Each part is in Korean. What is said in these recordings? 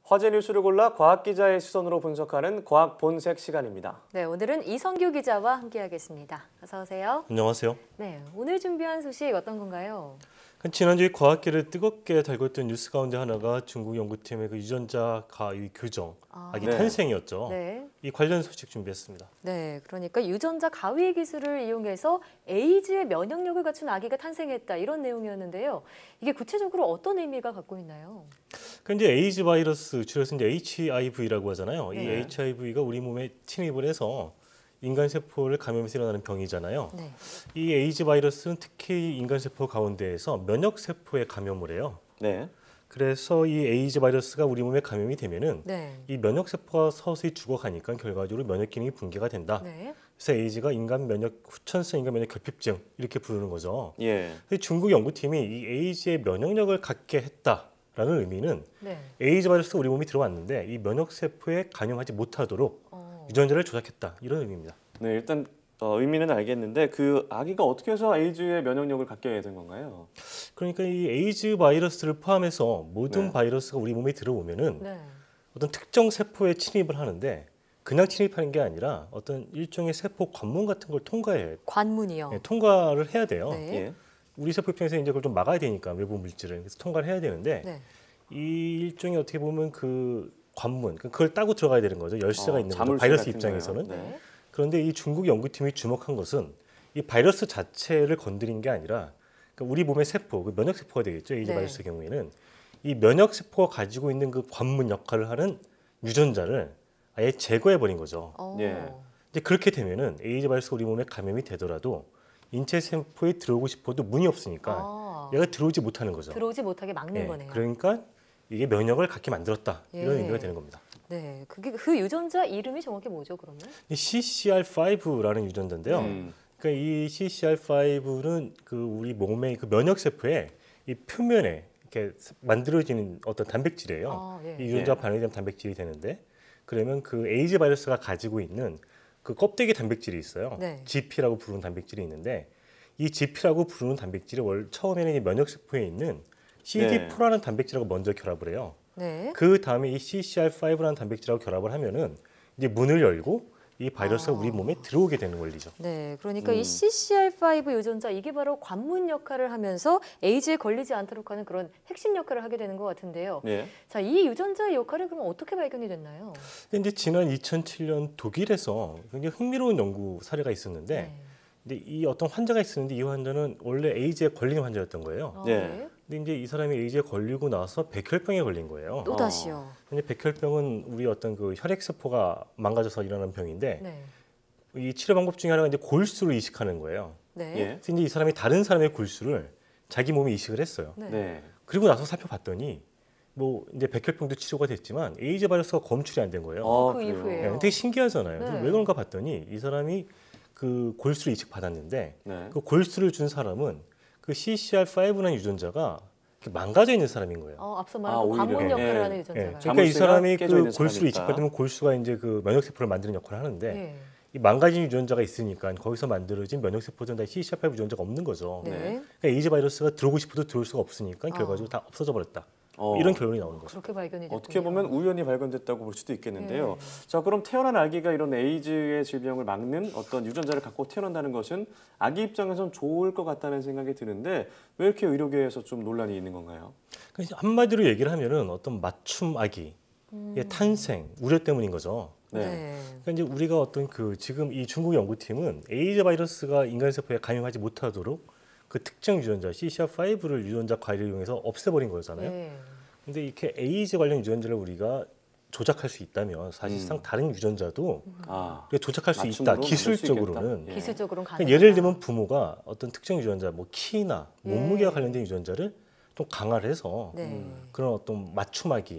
화제 뉴스를 골라 과학 기자의 시선으로 분석하는 과학 본색 시간입니다. 네, 오늘은 이성규 기자와 함께하겠습니다. 어서 오세요. 안녕하세요. 네, 오늘 준비한 소식 어떤 건가요? 지난주에 과학계를 뜨겁게 달궜던 뉴스 가운데 하나가 중국 연구팀의 그 유전자 가위 교정, 아기 네. 탄생이었죠. 네. 이 관련 소식 준비했습니다. 네, 그러니까 유전자 가위 기술을 이용해서 에이즈의 면역력을 갖춘 아기가 탄생했다 이런 내용이었는데요. 이게 구체적으로 어떤 의미가 갖고 있나요? 이제 에이즈 바이러스, 줄여서 이제 HIV라고 하잖아요. 이 네. HIV가 우리 몸에 침입을 해서 인간 세포를 감염해서 일어나는 병이잖아요. 네. 이 에이즈 바이러스는 특히 인간 세포 가운데에서 면역 세포에 감염을 해요. 네. 그래서 이 에이즈 바이러스가 우리 몸에 감염이 되면은 네. 이 면역 세포가 서서히 죽어가니까 결과적으로 면역 기능이 붕괴가 된다. 네. 그래서 에이즈가 인간 면역 후천성 인간 면역 결핍증 이렇게 부르는 거죠. 예. 중국 연구팀이 이 에이즈의 면역력을 갖게 했다라는 의미는 네. 에이즈 바이러스가 우리 몸에 들어왔는데 이 면역 세포에 감염하지 못하도록 유전자를 조작했다 이런 의미입니다. 네, 일단 의미는 알겠는데 그 아기가 어떻게 해서 에이즈의 면역력을 갖게 된 건가요? 그러니까 이 에이즈 바이러스를 포함해서 모든 네. 바이러스가 우리 몸에 들어오면은 네. 어떤 특정 세포에 침입을 하는데 그냥 침입하는 게 아니라 어떤 일종의 세포 관문 같은 걸 통과해요. 관문이요. 네, 통과를 해야 돼요. 네. 예. 우리 세포 입장에서 이제 그걸 좀 막아야 되니까 외부 물질을 그래서 통과를 해야 되는데 네. 이 일종의 어떻게 보면 그 관문 그걸 따고 들어가야 되는 거죠. 열쇠가 있는 거죠. 자물쇠 바이러스 같은 입장에서는. 거예요. 네. 네. 그런데 이 중국 연구팀이 주목한 것은 이 바이러스 자체를 건드린 게 아니라 그러니까 우리 몸의 세포, 그 면역 세포가 되겠죠. 에이즈 네. 바이러스의 경우에는 이 면역 세포가 가지고 있는 그 관문 역할을 하는 유전자를 아예 제거해 버린 거죠. 예. 이제 그렇게 되면은 에이즈 바이러스가 우리 몸에 감염이 되더라도 인체 세포에 들어오고 싶어도 문이 없으니까 얘가 들어오지 못하는 거죠. 들어오지 못하게 막는 예, 거네요. 그러니까 이게 면역을 갖게 만들었다 이런 예. 의미가 되는 겁니다. 네, 그게 그 유전자 이름이 정확히 뭐죠, 그러면? 이 CCR5라는 유전자인데요. 그러니까 이 CCR5는 그 우리 몸의 그 면역 세포의 이 표면에 이렇게 만들어지는 어떤 단백질이에요. 아, 예. 이 유전자 반응이 되면 단백질이 되는데 그러면 그 에이즈 바이러스가 가지고 있는 그 껍데기 단백질이 있어요. 네. GP라고 부르는 단백질이 있는데 이 GP라고 부르는 단백질이 처음에는 이 면역 세포에 있는 CD4라는 단백질하고 먼저 결합을 해요. 네. 그 다음에 이 CCR5라는 단백질하고 결합을 하면은 이제 문을 열고 이 바이러스가 우리 몸에 들어오게 되는 원리죠. 네, 그러니까 이 CCR5 유전자 이게 바로 관문 역할을 하면서 에이즈에 걸리지 않도록 하는 그런 핵심 역할을 하게 되는 것 같은데요. 예. 자, 이 유전자의 역할은 그럼 어떻게 발견이 됐나요? 근데 이제 지난 2007년 독일에서 굉장히 흥미로운 연구 사례가 있었는데 네. 근데 이 어떤 환자가 있었는데 이 환자는 원래 에이즈에 걸린 환자였던 거예요. 예. 근데 이제 이 사람이 에이즈에 걸리고 나서 백혈병에 걸린 거예요. 또 다시요. 근데 백혈병은 우리 어떤 그 혈액 세포가 망가져서 일어나는 병인데 네. 이 치료 방법 중에 하나가 이제 골수를 이식하는 거예요. 네. 예. 그래서 이제 이 사람이 다른 사람의 골수를 자기 몸에 이식을 했어요. 네. 네. 그리고 나서 살펴봤더니 뭐 이제 백혈병도 치료가 됐지만 에이즈 바이러스가 검출이 안 된 거예요. 그 그래요? 이후에요. 네, 되게 신기하잖아요. 네. 그래서 왜 그런가 봤더니 이 사람이 그 골수를 이식 받았는데 네. 그 골수를 준 사람은 그 CCR5라는 유전자가 이렇게 망가져 있는 사람인 거예요. 앞서 말한 그 오히려. 관문 역할을 예. 하는 예, 유전자가. 자- 그러니까 이 자물쇠가 사람이 깨져 그 있는 골수를 사람이니까. 이식받으면 골수가 이제 그 면역 세포를 만드는 역할을 하는데 예. 이 망가진 유전자가 있으니까 거기서 만들어진 면역 세포들은 다 CCR5 유전자가 없는 거죠. 네. 그러니까 에이즈 바이러스가 들어오고 싶어도 들어올 수가 없으니까 결과적으로 다 없어져 버렸다. 이런 결론이 나오는 거죠. 그렇게 발견이 됐군요. 어떻게 보면 우연히 발견됐다고 볼 수도 있겠는데요. 예. 자, 그럼 태어난 아기가 이런 에이즈의 질병을 막는 어떤 유전자를 갖고 태어난다는 것은 아기 입장에선 좋을 것 같다는 생각이 드는데 왜 이렇게 의료계에서 좀 논란이 있는 건가요? 그러니까 한마디로 얘기를 하면은 어떤 맞춤 아기의 탄생 우려 때문인 거죠. 네. 그러니까 이제 우리가 어떤 그 지금 이 중국 연구팀은 에이즈 바이러스가 인간 세포에 감염하지 못하도록 그 특정 유전자 CCR5를 유전자 과일을 이용해서 없애버린 거잖아요. 네. 근데 이렇게 에이즈 관련 유전자를 우리가 조작할 수 있다면 사실상 다른 유전자도 아, 우리가 조작할 수 맞춤으로 있다. 만들 수 기술적으로는. 있겠다. 예. 기술적으로는 그러니까 가능하다. 예를 들면 부모가 어떤 특정 유전자, 뭐 키나 몸무게와 예. 관련된 유전자를 좀 강화를 해서 네. 그런 어떤 맞춤아기를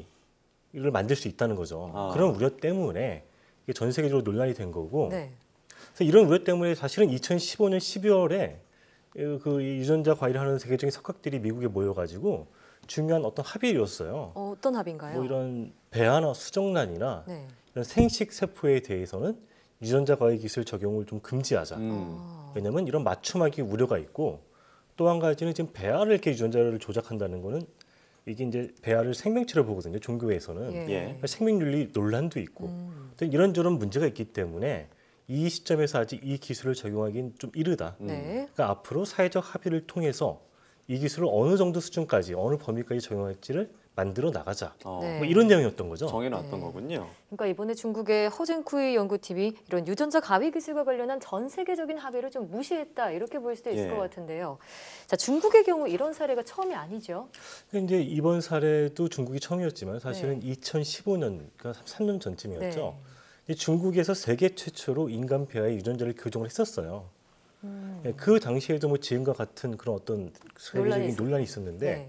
만들 수 있다는 거죠. 아. 그런 우려 때문에 이게 전 세계적으로 논란이 된 거고. 네. 그래서 이런 우려 때문에 사실은 2015년 12월에 그 유전자 과일을 하는 세계적인 석학들이 미국에 모여가지고 중요한 어떤 합의를 이뤘어요. 어떤 합의인가요? 뭐 이런 배아나 수정란이나 네. 이런 생식 세포에 대해서는 유전자 과일 기술 적용을 좀 금지하자. 왜냐하면 이런 맞춤하기 우려가 있고 또 한 가지는 지금 배아를 이렇게 유전자를 조작한다는 거는 이게 이제 배아를 생명체로 보거든요. 종교에서는. 예. 예. 그러니까 생명윤리 논란도 있고 또 이런저런 문제가 있기 때문에 이 시점에서 아직 이 기술을 적용하기는 좀 이르다. 네. 그러니까 앞으로 사회적 합의를 통해서 이 기술을 어느 정도 수준까지 어느 범위까지 적용할지를 만들어 나가자. 네. 뭐 이런 내용이었던 거죠. 정해놨던 거군요. 그러니까 이번에 중국의 허젠쿠이 연구팀이 이런 유전자 가위 기술과 관련한 전 세계적인 합의를 좀 무시했다 이렇게 볼 수도 있을 예. 것 같은데요. 자, 중국의 경우 이런 사례가 처음이 아니죠. 근데 이제 이번 사례도 중국이 처음이었지만 사실은 2015년, 그러니까 3년 전쯤이었죠. 네. 이 중국에서 세계 최초로 인간 배아의 유전자를 교정을 했었어요. 그 당시에도 뭐 지금과 같은 그런 어떤 세계적인 논란이 있었는데 네.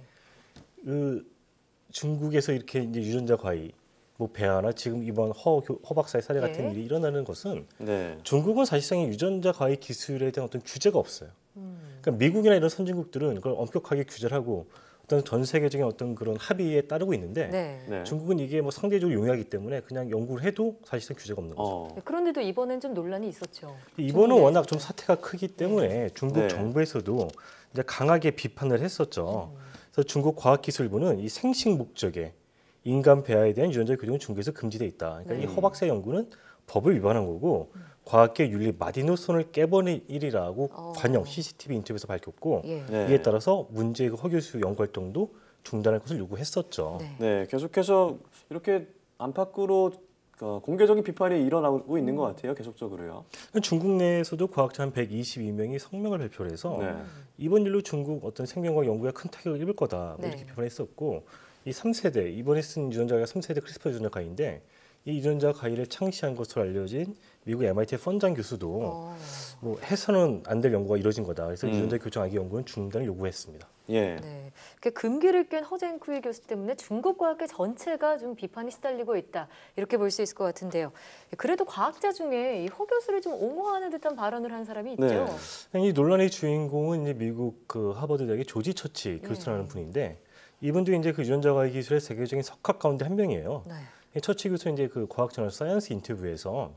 그 중국에서 이렇게 이제 유전자 과이, 뭐 배아나 지금 이번 허 박사의 사례 같은 예. 일이 일어나는 것은 네. 중국은 사실상 유전자 과이 기술에 대한 어떤 규제가 없어요. 그러니까 미국이나 이런 선진국들은 그걸 엄격하게 규제를 하고 어떤 전 세계적인 어떤 그런 합의에 따르고 있는데 네. 네. 중국은 이게 뭐 상대적으로 용이하기 때문에 그냥 연구를 해도 사실상 규제가 없는 거죠. 어. 네, 그런데도 이번엔 좀 논란이 있었죠. 이번은 중국 워낙 내에서도. 좀 사태가 크기 때문에 중국 네. 정부에서도 이제 강하게 비판을 했었죠. 그래서 중국 과학기술부는 이 생식 목적의 인간 배아에 대한 유전자 교정은 중국에서 금지돼 있다. 그러니까 네. 이 허박사 연구는 법을 위반한 거고 과학계 윤리 마디노선을 깨버린 일이라고 관영 CCTV 인터뷰에서 밝혔고 예. 네. 이에 따라서 문제의 허 교수 연구 활동도 중단할 것을 요구했었죠. 네. 네, 계속해서 이렇게 안팎으로 공개적인 비판이 일어나고 있는 것 같아요. 계속적으로요. 중국 내에서도 과학자 한 122명이 성명을 발표를 해서 네. 이번 일로 중국 어떤 생명과학 연구에 큰 타격을 입을 거다 뭐 네. 이렇게 비판했었고 이 3세대 이번에 쓴 유전자가 3세대 크리스퍼 유전자 가위인데 이 유전자 가위를 창시한 것으로 알려진 미국 MIT 펀장 교수도 뭐 해서는 안 될 연구가 이루어진 거다. 그래서 유전자 교정 아기 연구는 중단을 요구했습니다. 예. 네. 그 금기를 깬 허젠쿠이 교수 때문에 중국 과학계 전체가 좀 비판이 시달리고 있다. 이렇게 볼 수 있을 것 같은데요. 그래도 과학자 중에 이 허 교수를 좀 옹호하는 듯한 발언을 한 사람이 있죠. 네. 이 논란의 주인공은 이제 미국 그 하버드 대학의 조지 처치 교수라는 분인데 이분도 이제 그 유전자 가위 기술의 세계적인 석학 가운데 한 명이에요. 네. 처치 교수는 이제 그 과학 저널 사이언스 인터뷰에서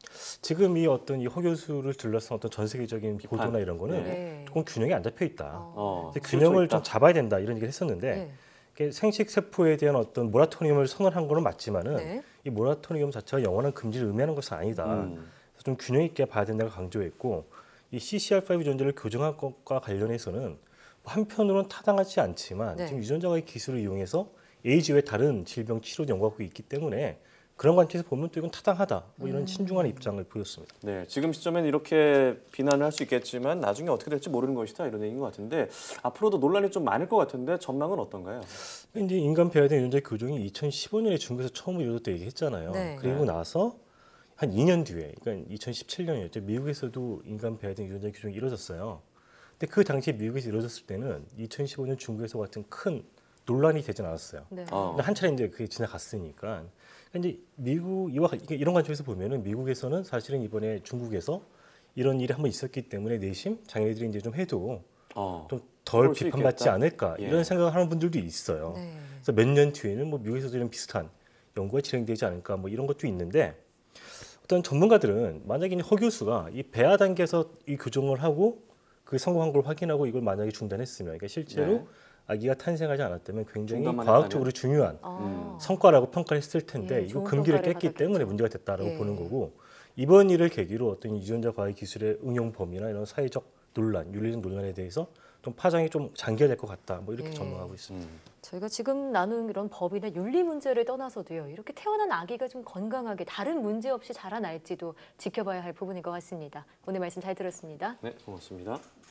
지금 이 어떤 이 허 교수를 둘러싼 어떤 전 세계적인 비판. 보도나 이런 거는 네. 조금 균형이 안 잡혀 있다. 어, 그래서 균형을 좀 있다. 잡아야 된다 이런 얘기를 했었는데 네. 이게 생식 세포에 대한 어떤 모라토리엄을 선언한 거는 맞지만은 네. 이 모라토리엄 자체가 영원한 금지를 의미하는 것은 아니다. 그래서 좀 균형 있게 봐야 된다고 강조했고 이 CCR5 유전자를 교정할 것과 관련해서는 한편으로는 타당하지 않지만 네. 지금 유전자의 기술을 이용해서 에이즈 외 다른 질병 치료도 연구하고 있기 때문에 그런 관점에서 보면 또 이건 타당하다. 뭐 이런 신중한 입장을 보였습니다. 네, 지금 시점엔 이렇게 비난을 할 수 있겠지만 나중에 어떻게 될지 모르는 것이다 이런 얘기인 것 같은데 앞으로도 논란이 좀 많을 것 같은데 전망은 어떤가요? 이제 인간 배아에 대한 유전자 교정이 2015년에 중국에서 처음으로 이루어졌다 얘기했잖아요. 네. 그리고 나서 한 2년 뒤에, 그러니까 2017년이었죠. 미국에서도 인간 배아에 대한 유전자 교정이 이루어졌어요. 근데 그 당시에 미국에서 이루어졌을 때는 2015년 중국에서 같은 큰 논란이 되진 않았어요. 네. 근데 한 차례 이제 그게 지나갔으니까. 이제 미국 이런 관점에서 보면은 미국에서는 사실은 이번에 중국에서 이런 일이 한번 있었기 때문에 내심 자기네들이 이제 좀 해도 좀 덜 그럴 수 비판받지 있겠다. 않을까 예. 이런 생각을 하는 분들도 있어요. 네. 그래서 몇 년 뒤에는 뭐 미국에서도 이런 비슷한 연구가 진행되지 않을까 뭐 이런 것도 있는데 어떤 전문가들은 만약에 허 교수가 이 배아 단계에서 이 교정을 하고 그 성공한 걸 확인하고 이걸 만약에 중단했으면 그러니까 실제로 네. 아기가 탄생하지 않았다면 굉장히 중단만 과학적으로 중요한 아. 성과라고 평가를 했을 텐데 예, 이거 좋은 금기를 평가를 깼기 때문에 받았겠죠. 문제가 됐다라고 예. 보는 거고 이번 일을 계기로 어떤 유전자 과학 기술의 응용 범위나 이런 사회적 논란, 윤리적 논란에 대해서 좀 파장이 좀 장기화될 것 같다. 뭐 이렇게 예. 전망하고 있습니다. 저희가 지금 나눈 이런 법이나 윤리 문제를 떠나서도요. 이렇게 태어난 아기가 좀 건강하게 다른 문제 없이 자라날지도 지켜봐야 할 부분인 것 같습니다. 오늘 말씀 잘 들었습니다. 네, 고맙습니다.